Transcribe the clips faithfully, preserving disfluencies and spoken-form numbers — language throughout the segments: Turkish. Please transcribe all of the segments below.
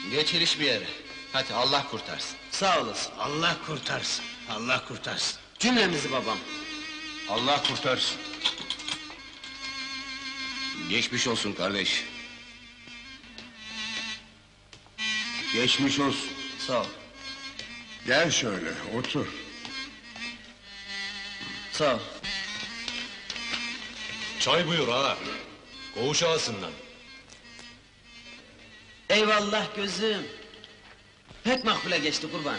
Geçir iş bir yere. Hadi Allah kurtarsın. Sağ olasın. Allah kurtarsın, Allah kurtarsın. Cümlemizi babam. Allah kurtarsın. Geçmiş olsun kardeş. Geçmiş olsun. Sağ ol. Gel şöyle, otur. Sağ ol. Çay buyur ha. Koğuş ağasından. Eyvallah gözüm. Pek makbule geçti kurban.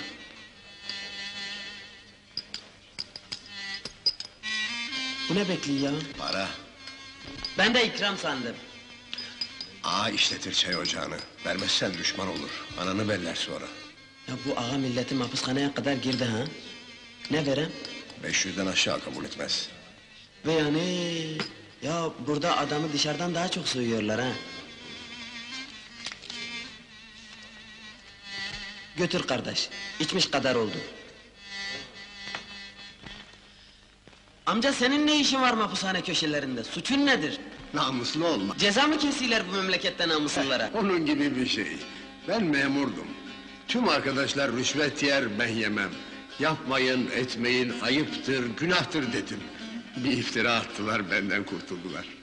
Bu ne bekliyor ya? Para. Ben de ikram sandım. Ağa işletir çay ocağını. Vermezsen düşman olur. Ananı beller sonra. Ya bu ağa milleti mahpushaneye kadar girdi ha? Ne verem? beş yüzden aşağı kabul etmez. Ve yani... Ya burada adamı dışarıdan daha çok soyuyorlar ha. Götür kardeş, içmiş kadar oldu. Amca senin ne işin var mahpushane köşelerinde? Suçun nedir? Namuslu olma. Ceza mı kesiyorlar bu memlekette namuslulara? Onun gibi bir şey. Ben memurdum. Tüm arkadaşlar rüşvet yer, ben yemem. Yapmayın, etmeyin, ayıptır, günahtır dedim. Bir iftira attılar, benden kurtuldular.